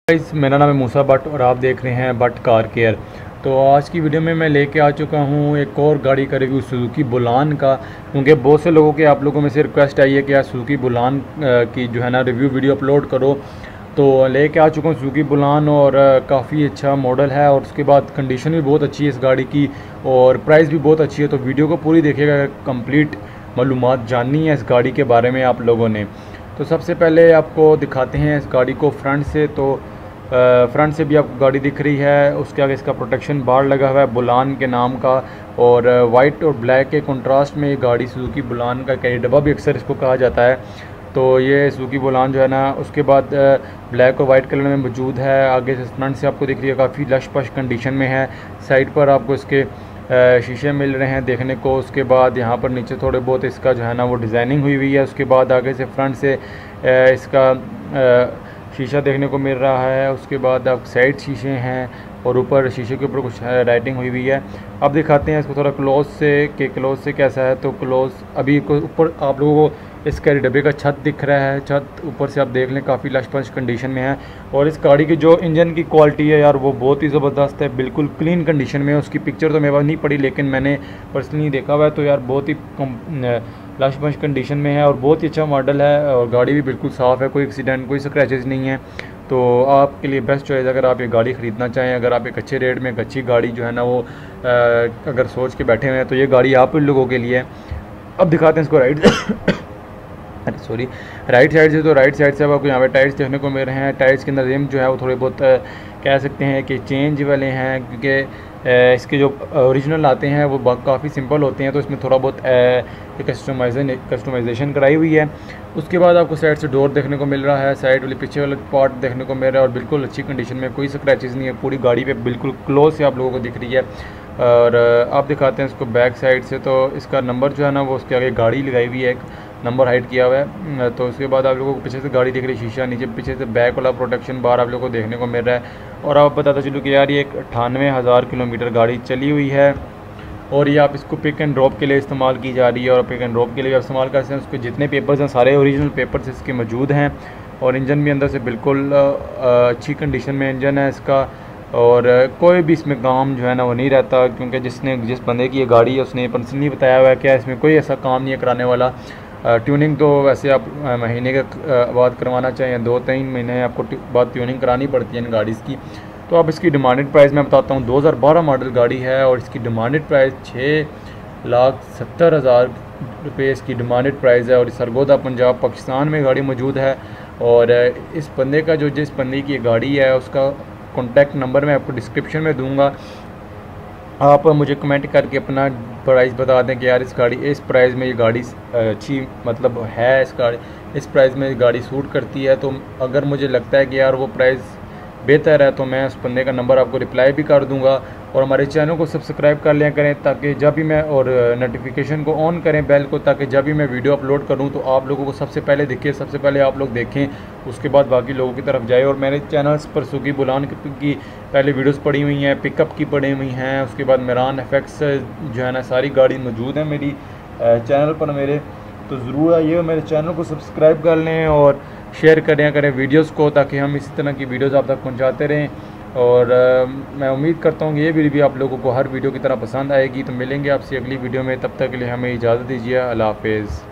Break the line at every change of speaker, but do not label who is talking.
Guys, मेरा नाम है मूसा भट्ट और आप देख रहे हैं भट्ट कार केयर। तो आज की वीडियो में मैं लेके आ चुका हूँ एक और गाड़ी का रिव्यू सुजुकी बुलान का, क्योंकि बहुत से लोगों के आप लोगों में से रिक्वेस्ट आई है कि यार सुजुकी बुलान की जो है ना रिव्यू वीडियो अपलोड करो। तो लेके आ चुका हूँ सुजुकी बुलान और काफ़ी अच्छा मॉडल है और उसके बाद कंडीशन भी बहुत अच्छी है इस गाड़ी की और प्राइस भी बहुत अच्छी है। तो वीडियो को पूरी देखिएगा, कंप्लीट मालूमात जाननी है इस गाड़ी के बारे में आप लोगों ने। तो सबसे पहले आपको दिखाते हैं इस गाड़ी को फ्रंट से। तो फ्रंट से भी आपको गाड़ी दिख रही है, उसके आगे इसका प्रोटेक्शन बार लगा हुआ है बुलान के नाम का और वाइट और ब्लैक के कंट्रास्ट में ये गाड़ी सुजुकी बुलान का कैरी डब्बा भी अक्सर इसको कहा जाता है। तो ये सुजुकी बुलान जो है ना, उसके बाद ब्लैक और वाइट कलर में मौजूद है। आगे से फ्रंट से आपको दिख रही है, काफ़ी लश पश कंडीशन में है। साइड पर आपको इसके शीशे मिल रहे हैं देखने को। उसके बाद यहाँ पर नीचे थोड़े बहुत इसका जो है ना वो डिज़ाइनिंग हुई हुई है। उसके बाद आगे से फ्रंट से इसका शीशा देखने को मिल रहा है। उसके बाद आप साइड शीशे हैं और ऊपर शीशे के ऊपर कुछ राइटिंग हुई हुई है। अब दिखाते हैं इसको थोड़ा क्लोज से कि क्लोज से कैसा है। तो क्लोज अभी ऊपर आप लोगों को इस कैरी डब्बे का छत दिख रहा है। छत ऊपर से आप देख लें, काफ़ी लशपश कंडीशन में है। और इस गाड़ी की जो इंजन की क्वालिटी है यार, वो बहुत ही ज़बरदस्त है, बिल्कुल क्लीन कंडीशन में है। उसकी पिक्चर तो मेरे पास नहीं पड़ी, लेकिन मैंने पर्सनली देखा हुआ है। तो यार बहुत ही लशपश कंडीशन में है और बहुत ही अच्छा मॉडल है और गाड़ी भी बिल्कुल साफ़ है, कोई एक्सीडेंट कोई स्क्रैचेस नहीं है। तो आपके लिए बेस्ट चॉइस अगर आप ये गाड़ी ख़रीदना चाहें, अगर आप एक अच्छे रेट में एक अच्छी गाड़ी जो है ना वो अगर सोच के बैठे हुए हैं, तो ये गाड़ी आप लोगों के लिए। अब दिखाते हैं इसको राइट अरे सॉरी, राइट साइड से। तो राइट साइड से अब आपको यहाँ पे टायर्स देखने को मिल रहे हैं। टायर्स के अंदर रिम जो है वो थोड़े बहुत कह सकते हैं कि चेंज वाले हैं, क्योंकि इसके जो ओरिजिनल आते हैं वो काफ़ी सिंपल होते हैं। तो इसमें थोड़ा बहुत कस्टमाइजेशन कराई हुई है। उसके बाद आपको साइड से डोर देखने को मिल रहा है, साइड वाले पीछे वाला पार्ट देखने को मिल रहा है और बिल्कुल अच्छी कंडीशन में, कोई स्क्रैचेस नहीं है। पूरी गाड़ी पे बिल्कुल क्लोज से आप लोगों को दिख रही है। और आप दिखाते हैं इसको बैक साइड से। तो इसका नंबर जो है ना वो उसके आगे गाड़ी लगाई हुई है, एक नंबर हाइड किया हुआ है। तो उसके बाद आप लोगों को पीछे से गाड़ी दिख रही है, शीशा नीचे पीछे से बैक वाला प्रोटेक्शन बार आप लोगों को देखने को मिल रहा है। और आप बताता चलूँ कि यार ये 98,000 किलोमीटर गाड़ी चली हुई है और ये आप इसको पिक एंड ड्रॉप के लिए इस्तेमाल की जा रही है और पिक एंड ड्रॉप के लिए आप इस्तेमाल करते हैं। उसके जितने पेपर्स हैं सारे ओरिजिनल पेपर्स इसके मौजूद हैं और इंजन भी अंदर से बिल्कुल अच्छी कंडीशन में इंजन है इसका। और कोई भी इसमें काम जो है ना वो नहीं रहता, क्योंकि जिस बंदे की ये गाड़ी है उसने पर्सनली बताया हुआ है कि इसमें कोई ऐसा काम नहीं है कराने वाला। ट्यूनिंग तो वैसे आप महीने के बाद करवाना चाहिए, 2-3 महीने आपको बाद ट्यूनिंग करानी पड़ती है इन गाड़ी की। तो अब इसकी डिमांडेड प्राइस मैं बताता हूँ। 2012 मॉडल गाड़ी है और इसकी डिमांडेड प्राइस 6,70,000 रुपये इसकी डिमांडेड प्राइस है। और सरगोदा पंजाब पाकिस्तान में गाड़ी मौजूद है। और इस बंदे का जिस बंदे की गाड़ी है उसका कॉन्टैक्ट नंबर मैं आपको डिस्क्रिप्शन में दूंगा। आप मुझे कमेंट करके अपना प्राइस बता दें कि यार इस प्राइस में ये गाड़ी अच्छी मतलब है, इस प्राइस में गाड़ी सूट करती है। तो अगर मुझे लगता है कि यार वो प्राइस बेहतर है तो मैं उस बंदे का नंबर आपको रिप्लाई भी कर दूंगा। और हमारे चैनल को सब्सक्राइब कर लिया करें ताकि जब भी मैं और नोटिफिकेशन को ऑन करें बेल को, ताकि जब भी मैं वीडियो अपलोड करूं तो आप लोगों को सबसे पहले दिखे, सबसे पहले आप लोग देखें, उसके बाद बाकी लोगों की तरफ जाए। और मेरे चैनल्स पर सुजुकी बुलान की पहले वीडियोस पड़ी हुई हैं, पिकअप की पड़ी हुई हैं, उसके बाद मेरान एफएक्स जो है ना सारी गाड़ी मौजूद है मेरी चैनल पर मेरे। तो ज़रूर आइए मेरे चैनल को सब्सक्राइब कर लें और शेयर करें वीडियोस को, ताकि हम इसी तरह की वीडियोस आप तक पहुंचाते रहें। और मैं उम्मीद करता हूँ कि ये वीडियो भी आप लोगों को हर वीडियो की तरह पसंद आएगी। तो मिलेंगे आपसे अगली वीडियो में, तब तक के लिए हमें इजाज़त दीजिए। अल्लाह हाफ़िज़।